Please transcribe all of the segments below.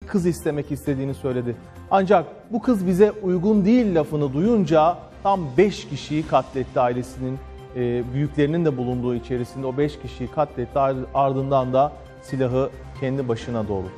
kız istemek istediğini söyledi. Ancak bu kız bize uygun değil lafını duyunca tam 5 kişiyi katletti ailesinin. Büyüklerinin de bulunduğu içerisinde o 5 kişiyi katletti, ardından da silahı kendi başına doğrulttu.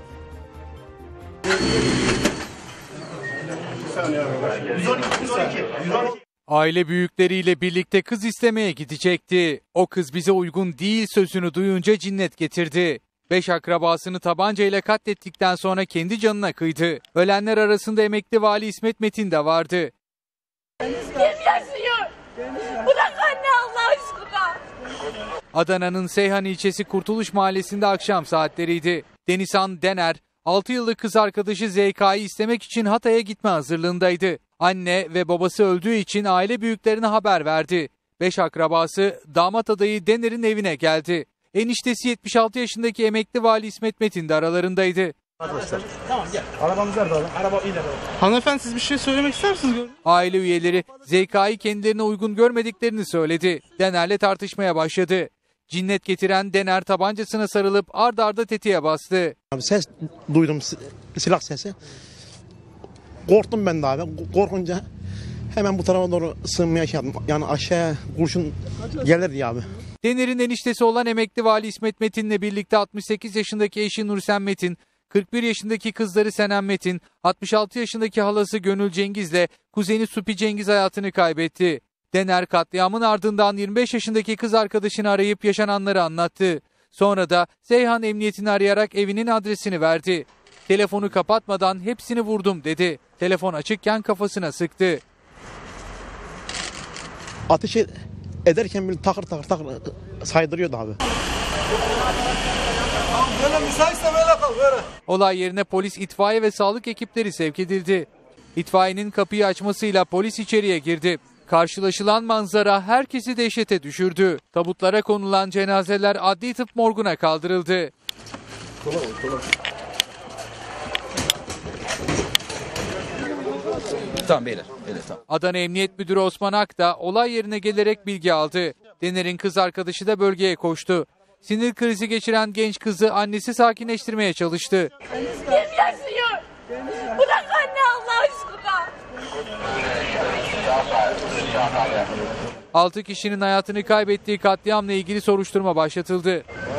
Aile büyükleriyle birlikte kız istemeye gidecekti. O kız bize uygun değil sözünü duyunca cinnet getirdi. 5 akrabasını tabancayla katlettikten sonra kendi canına kıydı. Ölenler arasında emekli vali İsmet Metin de vardı. Kim yaşıyor? Bırak anne Allah aşkına. Adana'nın Seyhan ilçesi Kurtuluş Mahallesi'nde akşam saatleriydi. Denizhan Dener, 6 yıllık kız arkadaşı ZK'yı istemek için Hatay'a gitme hazırlığındaydı. Anne ve babası öldüğü için aile büyüklerine haber verdi. 5 akrabası damat adayı Dener'in evine geldi. Eniştesi 76 yaşındaki emekli vali İsmet Metin de aralarındaydı. Arkadaşlar tamam gel. Arabamız nerede abi? Araba ileride. Hanımefendi siz bir şey söylemek ister misiniz? Aile üyeleri ZK'yı kendilerine uygun görmediklerini söyledi. Dener'le tartışmaya başladı. Cinnet getiren Dener tabancasına sarılıp ard arda tetiğe bastı. Abi ses duydum, silah sesi. Korktum ben de abi. Korkunca hemen bu tarafa doğru sığınmaya çalıştım. Yani aşağıya kurşun gelirdi abi. Dener'in eniştesi olan emekli vali İsmet Metin'le birlikte 68 yaşındaki eşi Nursen Metin, 41 yaşındaki kızları Senem Metin, 66 yaşındaki halası Gönül Cengiz'le kuzeni Supi Cengiz hayatını kaybetti. Dener katliamın ardından 25 yaşındaki kız arkadaşını arayıp yaşananları anlattı. Sonra da Seyhan Emniyetini arayarak evinin adresini verdi. Telefonu kapatmadan hepsini vurdum dedi. Telefon açıkken kafasına sıktı. Ateş ederken bile takır saydırıyordu abi. Böyle müsaitse böyle kal böyle. Olay yerine polis, itfaiye ve sağlık ekipleri sevk edildi. İtfaiyenin kapıyı açmasıyla polis içeriye girdi. Karşılaşılan manzara herkesi dehşete düşürdü. Tabutlara konulan cenazeler adli tıp morguna kaldırıldı. Tamam beyler. Tamam. Adana Emniyet Müdürü Osman Ak da olay yerine gelerek bilgi aldı. Dener'in kız arkadaşı da bölgeye koştu. Sinir krizi geçiren genç kızı annesi sakinleştirmeye çalıştı. Kim yaşıyor? Bırak anne Allah aşkına. 6 kişinin hayatını kaybettiği katliamla ilgili soruşturma başlatıldı.